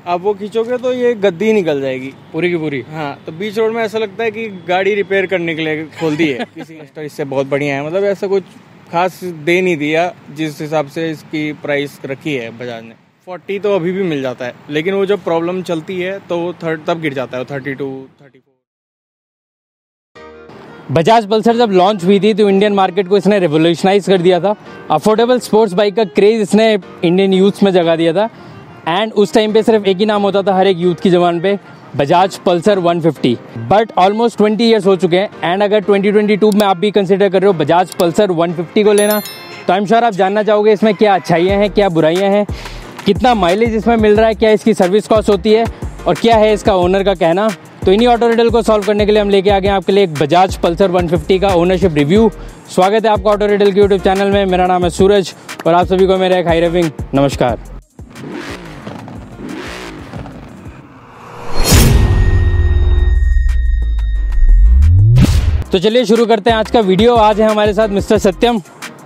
आप वो खींचोगे तो ये गद्दी निकल जाएगी पूरी की पूरी। हाँ, तो बीच रोड में ऐसा लगता है कि गाड़ी रिपेयर करने के लिए खोल दी है किसी ने। इससे बहुत बढ़िया है, मतलब ऐसा कुछ खास दे नहीं दिया जिस हिसाब से इसकी प्राइस रखी है बजाज ने। 40 तो अभी भी मिल जाता है, लेकिन वो जब प्रॉब्लम चलती है तो तब गिर जाता है 32, 34। बजाज पल्सर जब लॉन्च हुई थी तो इंडियन मार्केट को इसने रेवोल्यूशनाइज कर दिया था। अफोर्डेबल स्पोर्ट्स बाइक का क्रेज इसने इंडियन यूथ में जगा दिया था। एंड उस टाइम पे सिर्फ एक ही नाम होता था हर एक यूथ की जबान पे, Bajaj Pulsar 150। But almost 20 years हो चुके हैं एंड अगर 2022 में आप भी कंसिडर कर रहे हो बजाज पल्सर 150 को लेना, तो आई एम श्योर आप जानना चाहोगे इसमें क्या अच्छाइयाँ हैं, क्या बुराइयाँ हैं, कितना माइलेज इसमें मिल रहा है, क्या इसकी सर्विस कॉस्ट होती है और क्या है इसका ओनर का कहना। तो इन्हीं ऑटो रिडल को सॉल्व करने के लिए हम लेके आ गए आपके लिए एक बजाज पल्सर 150 का ओनरशिप रिव्यू। स्वागत है आपका ऑटो रिडल के यूट्यूब चैनल में। मेरा नाम है सूरज और आप सभी को मेरा एक हाई रेविंग नमस्कार। तो चलिए शुरू करते हैं आज का वीडियो। आज है हमारे साथ मिस्टर सत्यम।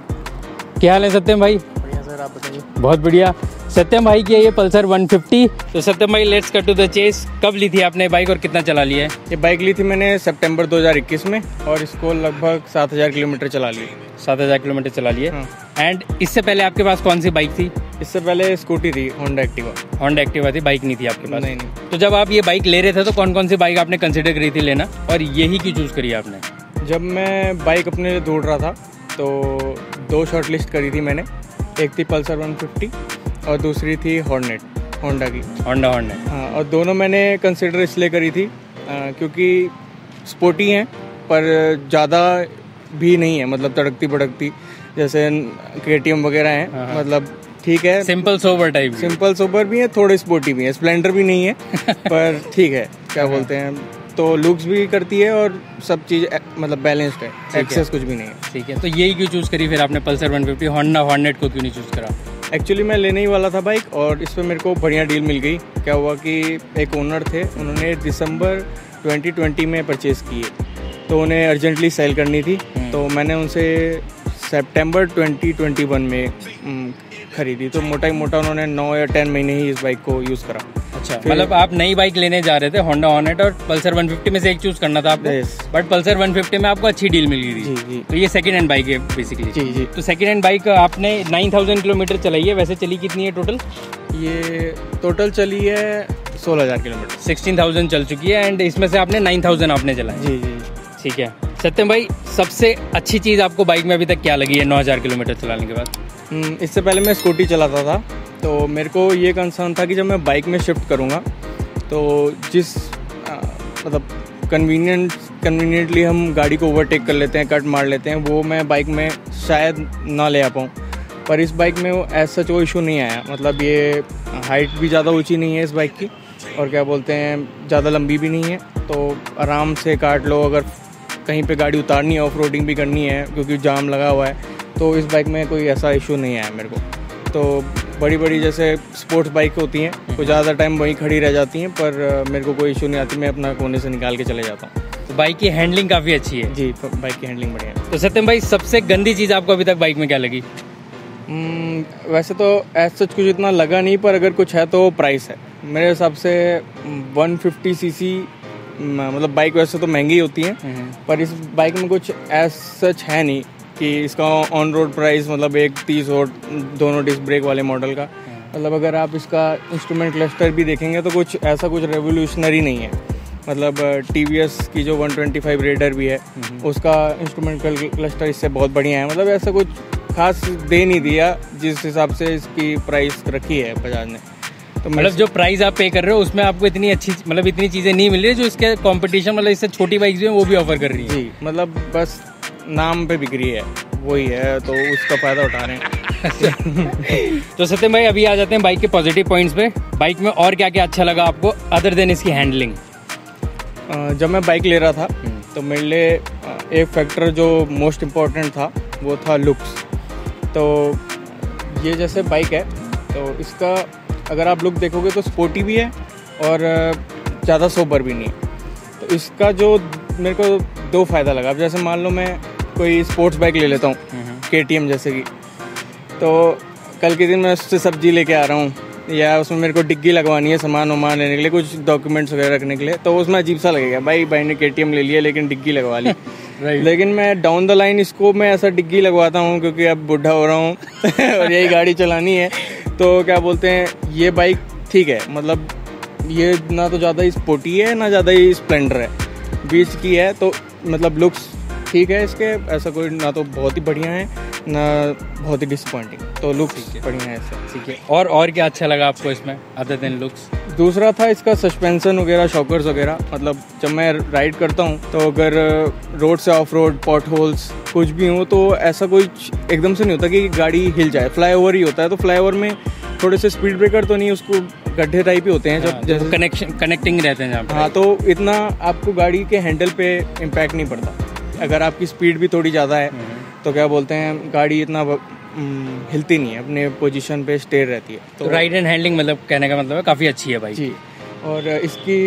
क्या हाल है सत्यम भाई? बढ़िया सर, आप बताइए। बहुत बढ़िया। सत्यम भाई की है ये पल्सर 150। तो सत्यम भाई let's cut to the chase, कब ली थी आपने बाइक और कितना चला लिया है? ये बाइक ली थी मैंने सितंबर 2021 में और इसको लगभग 7000 किलोमीटर चला ली। 7000 किलोमीटर चला लिए। एंड इससे पहले आपके पास कौन सी बाइक थी? इससे पहले स्कूटी थी, होंडा एक्टिवा। होंडा एक्टिवा थी, बाइक नहीं थी आपके पास? नहीं। तो जब आप ये बाइक ले रहे थे तो कौन कौन सी बाइक आपने कंसिडर करी थी लेना और यही क्यों चूज करी आपने? जब मैं बाइक अपने लिए ढूंढ रहा था तो 2 शॉर्ट लिस्ट करी थी मैंने। एक थी पल्सर 150 और दूसरी थी हॉर्नेट, होंडा की। Honda Hornet. हाँ, और दोनों मैंने कंसिडर इसलिए करी थी क्योंकि स्पोर्टी हैं पर ज़्यादा भी नहीं है, मतलब तड़कती भड़कती जैसे KTM वगैरह हैं। मतलब ठीक है, simple sober type. Simple sober भी है, थोड़े स्पोर्टी भी है। स्प्लेंडर भी नहीं है पर ठीक है, क्या बोलते हैं, तो लुक्स भी करती है और सब चीज़ मतलब बैलेंस्ड है, एक्सेस कुछ भी नहीं है। ठीक है, तो यही क्यों चूज़ करी फिर आपने पल्सर 150? होंडा हॉर्नेट को क्यों नहीं चूज़ करा? एक्चुअली मैं लेने ही वाला था बाइक और इस पर मेरे को बढ़िया डील मिल गई। क्या हुआ कि एक ओनर थे, उन्होंने दिसंबर 2020 में परचेज़ की है तो उन्हें अर्जेंटली सेल करनी थी। तो मैंने उनसे सितंबर 2021 में खरीदी। तो मोटा उन्होंने 9 या 10 महीने ही इस बाइक को यूज़ करा। अच्छा, मतलब आप नई बाइक लेने जा रहे थे, होंडा हॉर्नेट और पल्सर 150 में से एक चूज करना था आपको। बट पल्सर 150 में आपको अच्छी डील मिल गई थी। जी। तो ये सेकंड हैंड बाइक है बेसिकली। जी। तो सेकंड हैंड बाइक आपने 9000 किलोमीटर चलाई है, वैसे चली कितनी है टोटल? ये टोटल चली है 16000 किलोमीटर। 16000 चल चुकी है एंड इसमें से आपने 9000 आपने चलाई। जी। ठीक है सत्यम भाई, सबसे अच्छी चीज़ आपको बाइक में अभी तक क्या लगी है 9000 किलोमीटर चलाने के बाद? इससे पहले मैं स्कूटी चलाता था तो मेरे को ये कंसर्न था कि जब मैं बाइक में शिफ्ट करूँगा तो जिस मतलब कन्वीनियंटली हम गाड़ी को ओवरटेक कर लेते हैं, कट मार लेते हैं, वो मैं बाइक में शायद ना ले आ पाऊँ। पर इस बाइक में ऐसा कोई इशू नहीं आया। मतलब ये हाइट भी ज़्यादा ऊंची नहीं है इस बाइक की और क्या बोलते हैं ज़्यादा लंबी भी नहीं है, तो आराम से काट लो। अगर कहीं पे गाड़ी उतारनी है, ऑफ रोडिंग भी करनी है क्योंकि जाम लगा हुआ है, तो इस बाइक में कोई ऐसा इशू नहीं आया मेरे को। तो बड़ी जैसे स्पोर्ट्स बाइक होती हैं वो ज़्यादा टाइम वहीं खड़ी रह जाती हैं, पर मेरे को कोई इशू नहीं आती, मैं अपना कोने से निकाल के चले जाता हूँ। तो बाइक की हैंडलिंग काफ़ी अच्छी है। जी, बाइक की हैंडलिंग बढ़िया है। तो सत्यम भाई, सबसे गंदी चीज़ आपको अभी तक बाइक में क्या लगी? वैसे तो ऐसा कुछ इतना लगा नहीं, पर अगर कुछ है तो प्राइस है मेरे हिसाब से। 150 सीसी मतलब बाइक वैसे तो महंगी होती है, पर इस बाइक में कुछ ऐसा सच है नहीं कि इसका ऑन रोड प्राइस मतलब 130 और दोनों डिस्क ब्रेक वाले मॉडल का। मतलब अगर आप इसका इंस्ट्रूमेंट क्लस्टर भी देखेंगे तो कुछ ऐसा कुछ रेवोल्यूशनरी नहीं है। मतलब TVS की जो 125 रेडर भी है उसका इंस्ट्रूमेंट क्लस्टर इससे बहुत बढ़िया है। मतलब ऐसा कुछ खास दे नहीं दिया जिस हिसाब से इसकी प्राइस रखी है बजाज ने। तो मतलब जो प्राइस आप पे कर रहे हो उसमें आपको इतनी अच्छी मतलब इतनी चीज़ें नहीं मिल रही जो इसके कंपटीशन मतलब इससे छोटी बाइक जो है वो भी ऑफर कर रही है। जी, मतलब बस नाम पे बिक रही है, वही है, तो उसका फ़ायदा उठा रहे हैं। तो सत्यम भाई, अभी आ जाते हैं बाइक के पॉजिटिव पॉइंट्स पे। बाइक में और क्या क्या अच्छा लगा आपको अदर देन इसकी हैंडलिंग? जब मैं बाइक ले रहा था तो मेरे लिए एक फैक्टर जो मोस्ट इम्पोर्टेंट था वो था लुक्स। तो ये जैसे बाइक है तो इसका अगर आप लुक देखोगे तो स्पोर्टी भी है और ज़्यादा सोबर भी नहीं है। तो इसका जो मेरे को 2 फ़ायदा लगा। अब जैसे मान लो मैं कोई स्पोर्ट्स बाइक ले लेता हूँ KTM जैसे की, तो कल के दिन मैं उससे सब्जी लेके आ रहा हूँ या उसमें मेरे को डिग्गी लगवानी है सामान वामान लेने के लिए, कुछ डॉक्यूमेंट्स वगैरह रखने के लिए, तो उसमें अजीब सा लगेगा भाई ने KTM ले लिया लेकिन डिग्गी लगवा ली। लेकिन मैं डाउन द लाइन इसको मैं ऐसा डिग्गी लगवाता हूँ क्योंकि अब बुढ़ा हो रहा हूँ और यही गाड़ी चलानी है। तो क्या बोलते हैं, ये बाइक ठीक है, मतलब ये ना तो ज़्यादा ही स्पोर्टी है ना ज़्यादा ही स्प्लेंडर है, बीच की है। तो मतलब लुक्स ठीक है इसके, ऐसा कोई ना तो बहुत ही बढ़िया है ना बहुत ही डिसअपॉइंटिंग, तो लुक्स बढ़िया है ऐसे। ठीक है, और क्या अच्छा लगा आपको इसमें अदर देन लुक्स? दूसरा था इसका सस्पेंशन वगैरह, शॉकर्स वगैरह। मतलब जब मैं राइड करता हूँ तो अगर रोड से ऑफ रोड, पॉट होल्स कुछ भी हो तो ऐसा कोई एकदम से नहीं होता कि गाड़ी हिल जाए। फ्लाईओवर ही होता है, तो फ्लाईओवर में थोड़े से स्पीड ब्रेकर तो नहीं, उसको गड्ढे टाइप ही होते हैं जब जैसे कनेक्टिंग रहते हैं जहाँ पे। हाँ, तो इतना आपको गाड़ी के हैंडल पे इम्पैक्ट नहीं पड़ता। अगर आपकी स्पीड भी थोड़ी ज़्यादा है तो क्या बोलते हैं, गाड़ी इतना हिलती नहीं है, अपने पोजीशन पे स्टे रहती है। तो राइड एंड हैंडलिंग मतलब कहने का मतलब है काफ़ी अच्छी है भाई जी। और इसकी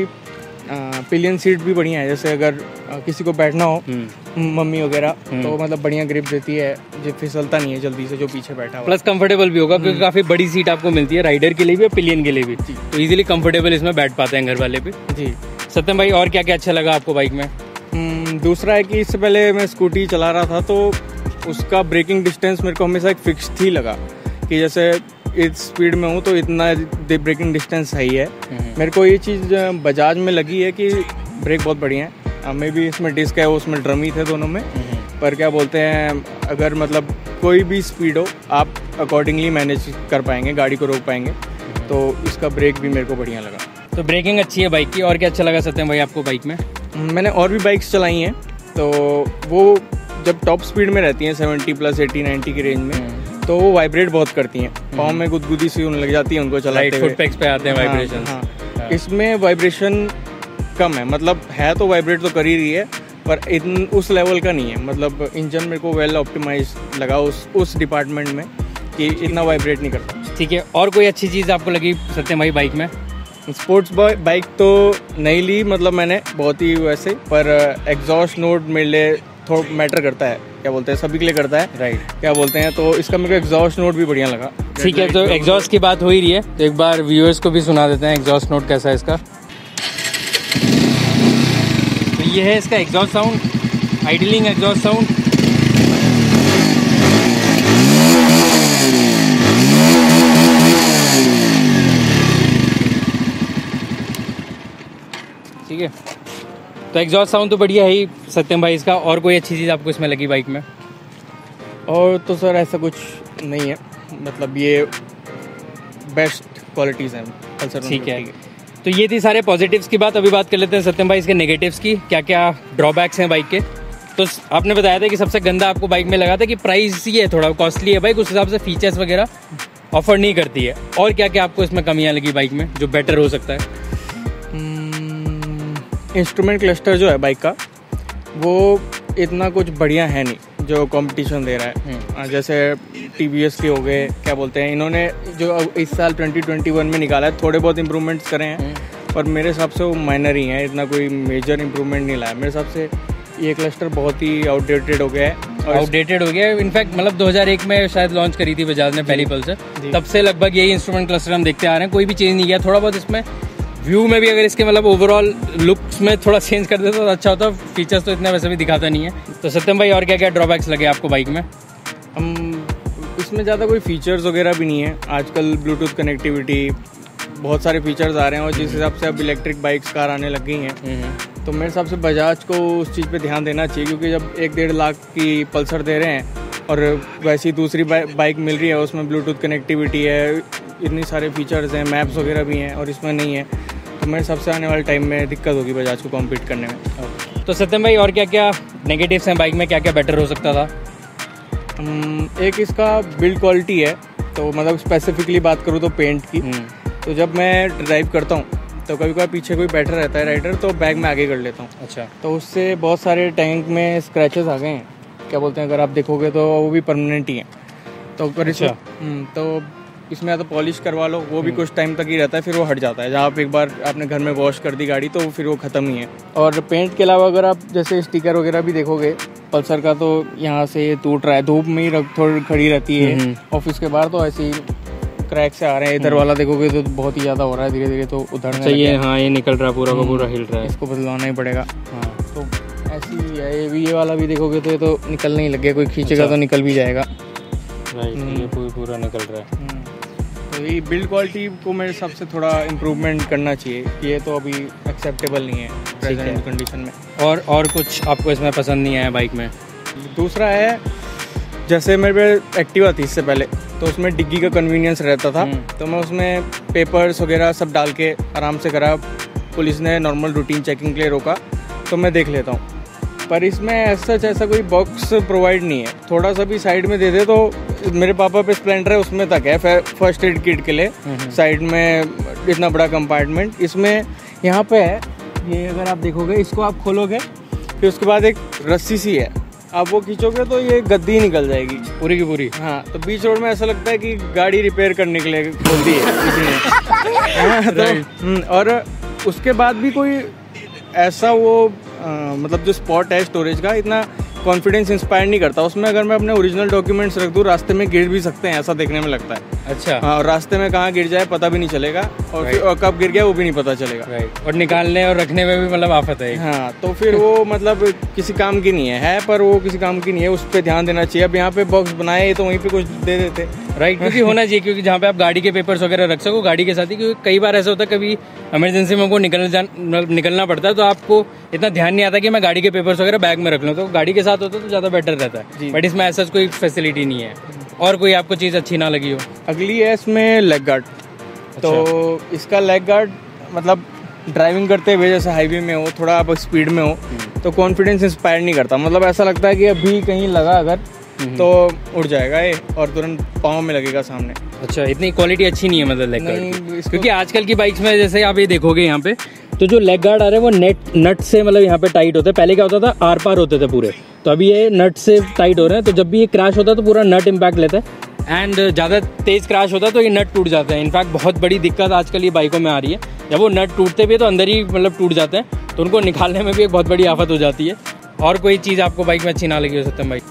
पिलियन सीट भी बढ़िया है, जैसे अगर किसी को बैठना हो मम्मी वगैरह तो मतलब बढ़िया ग्रिप देती है, जो फिसलता नहीं है जल्दी से जो पीछे बैठा हुआ। प्लस कंफर्टेबल भी होगा क्योंकि काफ़ी बड़ी सीट आपको मिलती है राइडर के लिए भी और पिलियन के लिए भी, तो इजीली कंफर्टेबल इसमें बैठ पाते हैं घर वाले भी। जी सत्यम भाई, और क्या क्या अच्छा लगा आपको बाइक में? दूसरा है कि इससे पहले मैं स्कूटी चला रहा था तो उसका ब्रेकिंग डिस्टेंस मेरे को हमेशा एक फिक्स ही लगा कि जैसे इस स्पीड में हूँ तो इतना ब्रेकिंग डिस्टेंस सही है। मेरे को ये चीज़ बजाज में लगी है कि ब्रेक बहुत बढ़िया है। मे भी इसमें डिस्क है, उसमें ड्रम ही थे दोनों में, पर क्या बोलते हैं, अगर मतलब कोई भी स्पीड हो आप अकॉर्डिंगली मैनेज कर पाएंगे, गाड़ी को रोक पाएंगे। तो इसका ब्रेक भी मेरे को बढ़िया लगा। तो ब्रेकिंग अच्छी है बाइक की। और क्या अच्छा लगा सत्यम भाई आपको बाइक में? मैंने और भी बाइक्स चलाई हैं, तो वो जब टॉप स्पीड में रहती हैं 70 प्लस 80-90 की रेंज में, तो वो वाइब्रेट बहुत करती हैं, पाँव में गुदगुदी सी होने लग जाती है उनको चलाते हुए। फुट पैक्स पे आते हैं वाइब्रेशन। हाँ। इसमें वाइब्रेशन कम है, मतलब है तो वाइब्रेट तो कर ही रही है पर उस लेवल का नहीं है। मतलब इंजन मेरे को वेल ऑप्टिमाइज लगा उस डिपार्टमेंट में कि इतना वाइब्रेट नहीं करता। ठीक है, और कोई अच्छी चीज़ आपको लगी सत्यम भाई बाइक में? स्पोर्ट्स बाइक तो नहीं ली, मतलब मैंने बहुत ही वैसे, पर एग्जॉस्ट नोट मेरे लिए थोड़ा मैटर करता है, क्या बोलते हैं, सभी के लिए करता है, राइट, क्या बोलते हैं। तो इसका मेरे को एग्जॉस्ट नोट भी बढ़िया लगा। ठीक है, तो एग्जॉस्ट की बात हो ही रही है तो एक बार व्यूअर्स को भी सुना देते हैं एग्जॉस्ट नोट कैसा है इसका। तो ये है इसका exhaust sound, idling exhaust sound. ठीक है, तो एग्जॉस्ट साउंड तो बढ़िया है ही सत्यम भाई इसका। और कोई अच्छी चीज़ आपको इसमें लगी बाइक में? और तो सर ऐसा कुछ नहीं है, मतलब ये बेस्ट क्वालिटीज़ हैं पल्सर। ठीक है, तो ये थी सारे पॉजिटिव्स की बात। अभी बात कर लेते हैं सत्यम भाई इसके नेगेटिव्स की, क्या क्या ड्रॉबैक्स हैं बाइक के। तो आपने बताया था कि सबसे गंदा आपको बाइक में लगा था कि प्राइस ही है, थोड़ा कॉस्टली है बाइक, उस हिसाब से फीचर्स वगैरह ऑफर नहीं करती है। और क्या क्या आपको इसमें कमियाँ लगी बाइक में जो बेटर हो सकता है? इंस्ट्रूमेंट क्लस्टर जो है बाइक का वो इतना कुछ बढ़िया है नहीं जो कंपटीशन दे रहा है। जैसे TVS के हो गए, क्या बोलते हैं, इन्होंने जो इस साल 2021 में निकाला है थोड़े बहुत इम्प्रूवमेंट्स करे हैं, पर मेरे हिसाब से वो माइनर ही हैं, इतना कोई मेजर इम्प्रूवमेंट नहीं लाया। मेरे हिसाब से ये क्लस्टर बहुत ही आउटडेटेड हो गया है। आउटडेटेड हो गया इनफैक्ट, मतलब 2001 में शायद लॉन्च करी थी बजाज ने पहली पल्सर, तब से लगभग यही इंस्ट्रूमेंट क्लस्टर हम देखते आ रहे हैं, कोई भी चेंज नहीं किया। थोड़ा बहुत इसमें व्यू में भी अगर इसके मतलब ओवरऑल लुक्स में थोड़ा चेंज कर देता तो अच्छा होता। फीचर्स तो इतना वैसे भी दिखाता नहीं है। तो सत्यम भाई, और क्या क्या ड्रॉबैक्स लगे आपको बाइक में? इसमें ज़्यादा कोई फीचर्स वगैरह भी नहीं है। आजकल ब्लूटूथ कनेक्टिविटी, बहुत सारे फीचर्स आ रहे हैं और जिस हिसाब से अब इलेक्ट्रिक बाइक्स कार आने लग गई हैं, तो मेरे हिसाब से बजाज को उस चीज़ पे ध्यान देना चाहिए, क्योंकि जब 1-1.5 लाख की पल्सर दे रहे हैं और वैसी दूसरी बाइक मिल रही है, उसमें ब्लूटूथ कनेक्टिविटी है, इतनी सारे फीचर्स हैं, मैप्स वगैरह भी हैं, और इसमें नहीं है, तो मेरे सबसे आने वाले टाइम में दिक्कत होगी बजाज को कॉम्पीट करने में। तो सत्यम भाई, और क्या क्या नेगेटिव्स हैं बाइक में, क्या क्या बेटर हो सकता था? एक इसका बिल्ड क्वालिटी है, तो मतलब स्पेसिफिकली बात करूँ तो पेंट की, तो जब मैं ड्राइव करता हूँ तो कभी कभी पीछे कोई बैठा रहता है राइडर, तो बैग में आगे कर लेता हूँ। अच्छा, तो उससे बहुत सारे टैंक में स्क्रैचेस आ गए हैं, क्या बोलते हैं, अगर आप देखोगे तो वो भी परमानेंट ही हैं। तो तो इसमें या तो पॉलिश करवा लो, वो भी कुछ टाइम तक ही रहता है, फिर वो हट जाता है। जहाँ आप एक बार आपने घर में वॉश कर दी गाड़ी तो फिर वो ख़त्म ही है। और पेंट के अलावा अगर आप जैसे स्टिकर वगैरह भी देखोगे पल्सर का, तो यहाँ से ये टूट रहा है, धूप में ही थोड़ी खड़ी रहती है, ऑफिस के बाहर तो ऐसे ही क्रैक से आ रहे हैं। इधर वाला देखोगे तो बहुत ही ज़्यादा हो रहा है धीरे धीरे, तो उधर चाहिए। हाँ, ये निकल रहा पूरा का पूरा, हिल रहा है, इसको बदलवाना ही पड़ेगा। हाँ, तो ऐसी ही है। ये वाला भी देखोगे तो ये तो निकलने ही लग गया, कोई खींचेगा तो निकल भी जाएगा। राइट, ये पूरा निकल रहा है। तो ये बिल्ड क्वालिटी को मेरे हिसाब से थोड़ा इम्प्रूवमेंट करना चाहिए, ये तो अभी एक्सेप्टेबल नहीं है प्रेजेंट कंडीशन में। और कुछ आपको इसमें पसंद नहीं आया बाइक में? दूसरा है, जैसे मेरे पे एक्टिवा थी इससे पहले, तो उसमें डिग्गी का कन्वीनियंस रहता था, तो मैं उसमें पेपर्स वगैरह सब डाल के आराम से करा। पुलिस ने नॉर्मल रूटीन चेकिंग के लिए रोका तो मैं देख लेता हूँ, पर इसमें ऐसा कोई बॉक्स प्रोवाइड नहीं है। थोड़ा सा भी साइड में दे दे तो, मेरे पापा पे स्प्लेंडर है उसमें तक है फर्स्ट एड किट के लिए साइड में इतना बड़ा कंपार्टमेंट, इसमें यहाँ पे है। ये अगर आप देखोगे, इसको आप खोलोगे फिर उसके बाद एक रस्सी सी है, आप वो खींचोगे तो ये गद्दी निकल जाएगी पूरी की पूरी। हाँ, तो बीच रोड में ऐसा लगता है कि गाड़ी रिपेयर करने के लिए खोल दी है किसी ने। तो और उसके बाद भी कोई ऐसा वो मतलब जो स्पॉट है स्टोरेज का, इतना कॉन्फिडेंस इंस्पायर नहीं करता उसमें। अगर मैं अपने ओरिजिनल डॉक्यूमेंट्स रख दूँ, रास्ते में गिर भी सकते हैं, ऐसा देखने में लगता है। अच्छा। हाँ, और रास्ते में कहाँ गिर जाए पता भी नहीं चलेगा, और कब गिर गया वो भी नहीं पता चलेगा। राइट, और निकालने और रखने में भी मतलब आफत है। हाँ, तो फिर वो मतलब किसी काम की नहीं है, पर वो किसी काम की नहीं है, उस पर ध्यान देना चाहिए। अब यहाँ पे बॉक्स बनाए तो वहीं पे कुछ दे देते। राइट, क्योंकि होना चाहिए, क्योंकि जहाँ पे आप गाड़ी के पेपर्स वगैरह रख सको गाड़ी के साथ ही, क्योंकि कई बार ऐसा होता है कभी इमरजेंसी में आपको निकलना पड़ता है, तो आपको इतना ध्यान नहीं आता कि मैं गाड़ी के पेपर्स वगैरह बैग में रख लूँ, तो गाड़ी के साथ होता तो ज़्यादा बेटर रहता है। बट इसमें ऐसा कोई फैसिलिटी नहीं है। और कोई आपको चीज़ अच्छी ना लगी हो? अगली है इसमें लेग गार्ड। तो इसका लेग गार्ड मतलब ड्राइविंग करते हुए जैसे हाईवे में हो, थोड़ा आप स्पीड में हो, तो कॉन्फिडेंस इंस्पायर नहीं करता। मतलब ऐसा लगता है कि अभी कहीं लगा अगर तो उड़ जाएगा ये, और तुरंत पाँव में लगेगा सामने। अच्छा, इतनी क्वालिटी अच्छी नहीं है मतलब लेग गार्ड, क्योंकि आजकल की बाइक्स में जैसे आप ये देखोगे यहाँ पे, तो जो लेग गार्ड आ रहे हैं वो नट से मतलब यहाँ पे टाइट होते हैं। पहले क्या होता था, आर पार होते थे पूरे, तो अभी ये नट से टाइट हो रहे हैं, तो जब भी ये क्रैश होता है तो पूरा नट इम्पैक्ट लेता है, एंड ज़्यादा तेज क्रैश होता है तो ये नट टूट जाते हैं। इनफैक्ट बहुत बड़ी दिक्कत आजकल ये बाइकों में आ रही है, जब वो नट टूटते भी है तो अंदर ही मतलब टूट जाते हैं, तो उनको निकालने में भी एक बहुत बड़ी आफत हो जाती है। और कोई चीज़ आपको बाइक में अच्छी ना लगी हो सत्यम भाई?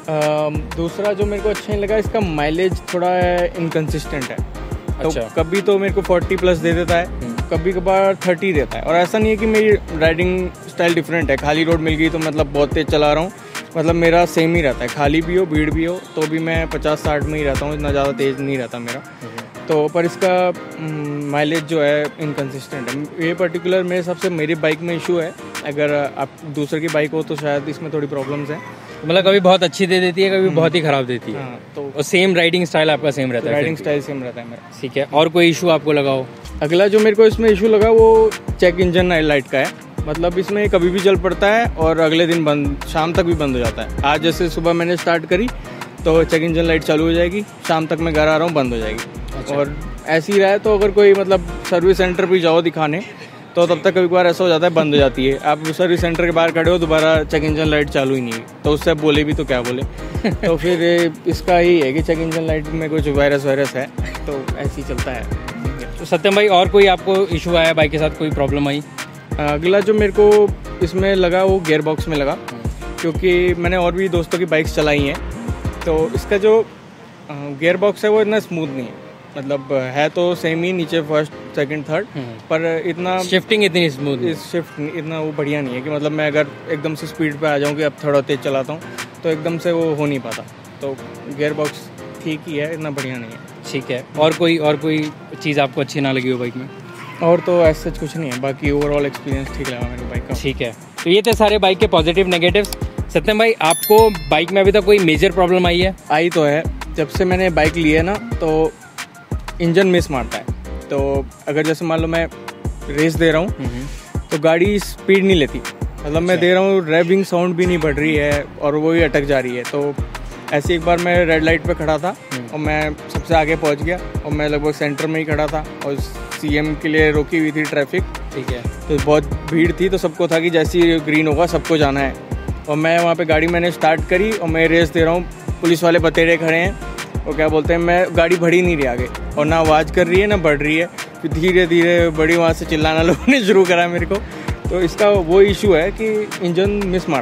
दूसरा जो मेरे को अच्छा नहीं लगा, इसका माइलेज थोड़ा इनकन्सिस्टेंट है। तो अच्छा। कभी तो मेरे को 40+ दे देता है, कभी कभार 30 देता है। और ऐसा नहीं है कि मेरी राइडिंग स्टाइल डिफरेंट है, खाली रोड मिल गई तो मतलब बहुत तेज़ चला रहा हूँ, मतलब मेरा सेम ही रहता है, खाली भी हो भीड़ भी हो तो भी मैं 50-60 में ही रहता हूँ, इतना ज़्यादा तेज़ नहीं रहता मेरा। तो पर इसका माइलेज जो है इनकन्सिस्टेंट है। ये पर्टिकुलर मेरे हिसाब से मेरी बाइक में इशू है। अगर आप दूसरे की बाइक हो तो शायद इसमें थोड़ी प्रॉब्लम्स हैं, मतलब कभी बहुत अच्छी दे देती है, कभी बहुत ही खराब देती है। हाँ, तो और सेम राइडिंग स्टाइल आपका सेम रहता है? राइडिंग स्टाइल सेम रहता है मेरा। ठीक है, और कोई इशू आपको लगा हो? अगला जो मेरे को इसमें इशू लगा वो चेक इंजन लाइट का है। मतलब इसमें कभी भी चल पड़ता है और अगले दिन बंद, शाम तक भी बंद हो जाता है। आज जैसे सुबह मैंने स्टार्ट करी तो चेक इंजन लाइट चालू हो जाएगी, शाम तक मैं घर आ रहा हूँ बंद हो जाएगी। अच्छा। और ऐसी ही रहा है तो अगर कोई मतलब सर्विस सेंटर भी जाओ दिखाने तो तब तक कभी बार ऐसा हो जाता है बंद हो जाती है। आप सर्विस सेंटर के बाहर खड़े हो, दोबारा चेक इंजन लाइट चालू ही नहीं हुई, तो उससे बोले भी तो क्या बोले। तो फिर इसका ही है कि चेक इंजन लाइट में कुछ वायरस है, तो ऐसे ही चलता है। तो सत्यम भाई, और कोई आपको इशू आया बाइक के साथ, कोई प्रॉब्लम आई? अगला जो मेरे को इसमें लगा वो गियर बॉक्स में लगा, क्योंकि मैंने और भी दोस्तों की बाइक्स चलाई हैं, तो इसका जो गियर बॉक्स है वो इतना स्मूथ नहीं है। मतलब है तो सेम ही, नीचे फर्स्ट सेकंड थर्ड, पर इतना शिफ्टिंग इतनी स्मूथ, शिफ्ट इतना वो बढ़िया नहीं है कि मतलब मैं अगर एकदम से स्पीड पे आ जाऊँ कि अब थोड़ा तेज चलाता हूँ तो एकदम से वो हो नहीं पाता। तो गियर बॉक्स ठीक ही है, इतना बढ़िया नहीं है। ठीक है, और कोई चीज़ आपको अच्छी ना लगी हो बाइक में? और तो ऐसा कुछ नहीं है, बाकी ओवरऑल एक्सपीरियंस ठीक लगा मेरे बाइक का। ठीक है, तो ये थे सारे बाइक के पॉजिटिव नेगेटिव्स। सत्यम भाई, आपको बाइक में अभी तक कोई मेजर प्रॉब्लम आई है? आई तो है, जब से मैंने बाइक ली है ना तो इंजन मिस मारता है। तो अगर जैसे मान लो मैं रेस दे रहा हूँ तो गाड़ी स्पीड नहीं लेती, मतलब मैं दे रहा हूँ रेविंग साउंड भी नहीं बढ़ रही है और वो ही अटक जा रही है। तो ऐसे एक बार मैं रेड लाइट पे खड़ा था और मैं सबसे आगे पहुँच गया और मैं लगभग सेंटर में ही खड़ा था और CM के लिए रोकी हुई थी ट्रैफिक। ठीक है, तो बहुत भीड़ थी, तो सबको था कि जैसे ही ग्रीन होगा सबको जाना है। और मैं वहाँ पे गाड़ी मैंने स्टार्ट करी और मैं रेस दे रहा हूँ, पुलिस वाले बतेरे खड़े हैं और क्या बोलते हैं, मैं गाड़ी बढ़ ही नहीं रही आगे, और ना आवाज़ कर रही है ना बढ़ रही है। फिर धीरे धीरे बड़ी वहाँ से चिल्लाना लोगों ने शुरू करा मेरे को। तो इसका वो इशू है कि इंजन मिस मारता है।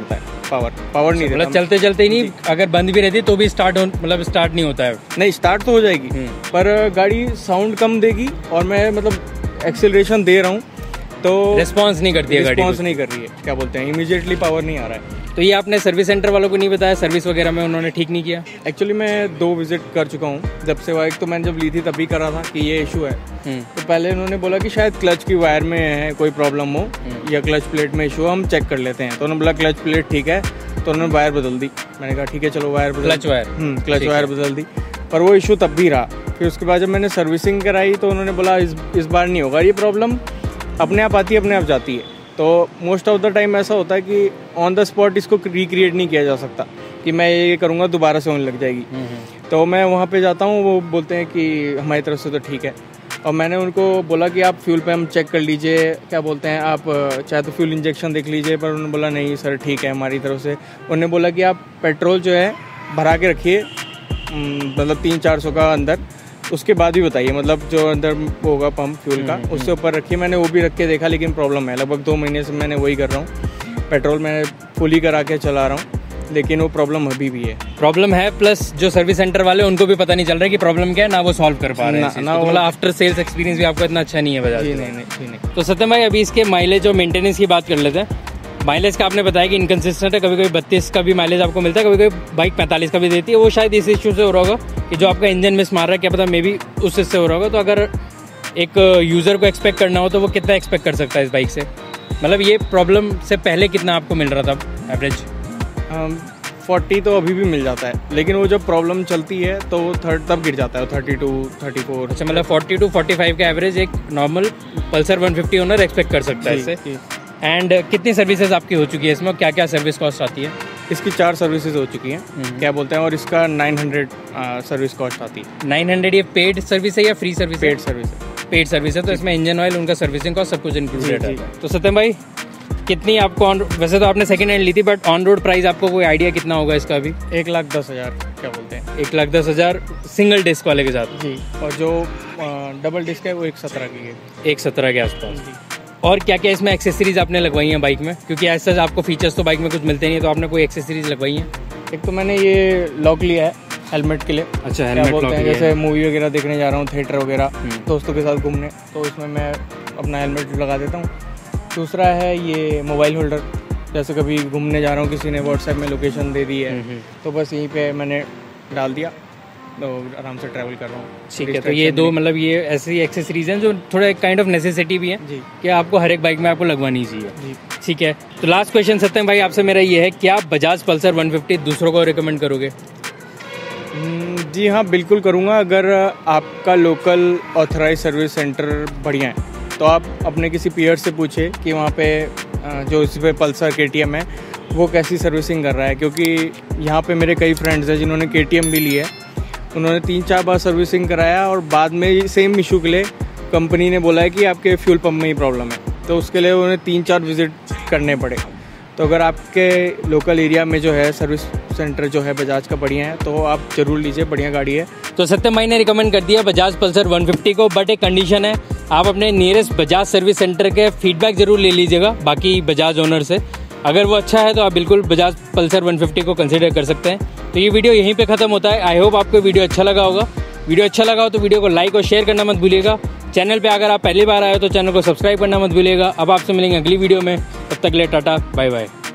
पावर नहीं देता। मतलब चलते चलते ही नहीं, अगर बंद भी रहती तो भी स्टार्ट नहीं होता है। नहीं, स्टार्ट तो हो जाएगी पर गाड़ी साउंड कम देगी और मैं मतलब एक्सेलरेशन दे रहा हूँ तो रिस्पॉन्स नहीं करती है गाड़ी, रिस्पॉन्स नहीं कर रही है, क्या बोलते हैं, इमीडिएटली पावर नहीं आ रहा है। तो ये आपने सर्विस सेंटर वालों को नहीं बताया, सर्विस वगैरह में उन्होंने ठीक नहीं किया? एक्चुअली मैं 2 विजिट कर चुका हूँ जब से। एक तो मैंने जब ली थी तभी करा था कि ये इशू है, तो पहले उन्होंने बोला कि शायद क्लच की वायर में है कोई प्रॉब्लम हो या क्लच प्लेट में इशू हो, हम चेक कर लेते हैं। तो उन्होंने बोला क्लच प्लेट ठीक है, तो उन्होंने वायर बदल दी। मैंने कहा ठीक है चलो वायर बदल, क्लच वायर बदल दी, पर वो इशू तब भी रहा। फिर उसके बाद जब मैंने सर्विसिंग कराई तो उन्होंने बोला इस बार नहीं होगा ये प्रॉब्लम, अपने आप आती है अपने आप जाती है। तो मोस्ट ऑफ द टाइम ऐसा होता है कि ऑन द स्पॉट इसको रिक्रिएट नहीं किया जा सकता कि मैं ये करूँगा दोबारा से होने लग जाएगी। तो मैं वहाँ पे जाता हूँ, वो बोलते हैं कि हमारी तरफ से तो ठीक है। और मैंने उनको बोला कि आप फ्यूल पंप चेक कर लीजिए, क्या बोलते हैं, आप चाहे तो फ्यूल इंजेक्शन देख लीजिए, पर उन्होंने बोला नहीं सर ठीक है हमारी तरफ से। उन्होंने बोला कि आप पेट्रोल जो है भरा के रखिए, मतलब 300-400 का अंदर, उसके बाद ही बताइए, मतलब जो अंदर होगा पंप फ्यूल का उससे ऊपर रखिए। मैंने वो भी रख के देखा, लेकिन प्रॉब्लम है। लगभग 2 महीने से मैंने वही कर रहा हूँ, पेट्रोल मैंने फुल ही करा के चला रहा हूँ, लेकिन वो प्रॉब्लम अभी भी है। प्रॉब्लम है, प्लस जो सर्विस सेंटर वाले उनको भी पता नहीं चल रहा है कि प्रॉब्लम क्या है, ना वो सॉल्व कर पा रहे हैं। तो मतलब आफ्टर सेल्स एक्सपीरियंस भी आपको इतना अच्छा नहीं है बजाज? नहीं। तो सत्यम भाई अभी इसके माइलेज और मेंटेनेंस की बात कर लेते हैं। माइलेज का आपने बताया कि इनकंसिस्टेंट है, कभी कभी 32 का भी माइलेज आपको मिलता है, कभी कभी बाइक 45 का भी देती है। वो शायद इस इश्यू से हो रहा होगा कि जो आपका इंजन मिस मार रहा है, क्या पता मे बी उससे हो रहा होगा। तो अगर एक यूज़र को एक्सपेक्ट करना हो तो वो कितना एक्सपेक्ट कर सकता है इस बाइक से? मतलब ये प्रॉब्लम से पहले कितना आपको मिल रहा था एवरेज? 40 तो अभी भी मिल जाता है, लेकिन वो जब प्रॉब्लम चलती है तो वो तब गिर जाता है 32-34। अच्छा, मतलब 40 to 45 का एवरेज एक नॉर्मल पल्सर 150 ओनर एक्सपेक्ट कर सकता है इससे। एंड कितनी सर्विसेज आपकी हो चुकी है इसमें, क्या क्या सर्विस कॉस्ट आती है? इसकी 4 सर्विसेज हो चुकी हैं, क्या बोलते हैं, और इसका 900 सर्विस कॉस्ट आती है। 900 ये पेड सर्विस है या फ्री सर्विस? पेड सर्विस है। पेड सर्विस है, तो इसमें इंजन ऑयल, उनका सर्विसिंग कॉस्ट सब कुछ इंक्लूडेड है। तो सत्यम भाई कितनी आपको वैसे तो आपने सेकंड हैंड ली थी, बट ऑन रोड प्राइस आपको कोई आइडिया कितना होगा इसका अभी? 1,10,000 क्या बोलते हैं, 1,10,000 सिंगल डिस्क वाले के साथ जी। और जो डबल डिस्क है वो 1,17 की है, 1,17 के आसपास। और क्या क्या इसमें एक्सेसरीज आपने लगवाई हैं बाइक में, क्योंकि ऐसा आपको फीचर्स तो बाइक में कुछ मिलते नहीं है, तो आपने कोई एक्सेसरीज लगवाई हैं? एक तो मैंने ये लॉक लिया है हेलमेट के लिए। अच्छा, हेलमेट लॉक लिया है। जैसे मूवी वगैरह देखने जा रहा हूँ, थिएटर वगैरह दोस्तों के साथ घूमने, तो इसमें मैं अपना हेलमेट लगा देता हूँ। दूसरा है ये मोबाइल होल्डर, जैसे कभी घूमने जा रहा हूँ, किसी ने व्हाट्सएप में लोकेशन दे दी है तो बस यहीं पे मैंने डाल दिया, तो आराम से ट्रैवल कर रहा हूँ। ठीक है, तो ये 2 मतलब ये ऐसी एक्सेसरीज हैं जो थोड़ा एक काइंड ऑफ नेसेसिटी भी है जी, कि आपको हर एक बाइक में आपको लगवानी चाहिए जी। ठीक है, तो लास्ट क्वेश्चन सत्यम भाई आपसे मेरा ये है, क्या बजाज पल्सर 150 दूसरों को रिकमेंड करोगे? जी हाँ, बिल्कुल करूँगा। अगर आपका लोकल ऑथराइज सर्विस सेंटर बढ़िया है तो आप अपने किसी पीयर से पूछे कि वहाँ पे जो इस पे पल्सर KTM है वो कैसी सर्विसिंग कर रहा है, क्योंकि यहाँ पे मेरे कई फ्रेंड्स हैं जिन्होंने KTM भी ली है, उन्होंने 3-4 बार सर्विसिंग कराया और बाद में सेम इशू के लिए कंपनी ने बोला है कि आपके फ्यूल पंप में ही प्रॉब्लम है, तो उसके लिए उन्हें 3-4 विजिट करने पड़े। तो अगर आपके लोकल एरिया में जो है सर्विस सेंटर जो है बजाज का बढ़िया है तो आप जरूर लीजिए, बढ़िया गाड़ी है। तो सत्यम भाई ने रिकमेंड कर दिया बजाज पल्सर 150 को, बट एक कंडीशन है, आप अपने नियरेस्ट बजाज सर्विस सेंटर के फीडबैक जरूर ले लीजिएगा बाकी बजाज ओनर से। अगर वो अच्छा है तो आप बिल्कुल बजाज पल्सर 150 को कंसिडर कर सकते हैं। तो ये वीडियो यहीं पे खत्म होता है। आई होप आपको वीडियो अच्छा लगा होगा। वीडियो अच्छा लगा हो तो वीडियो को लाइक और शेयर करना मत भूलिएगा। चैनल पे अगर आप पहली बार आए हो तो चैनल को सब्सक्राइब करना मत भूलिएगा। अब आपसे मिलेंगे अगली वीडियो में, तब तक के लिए टाटा बाय बाय।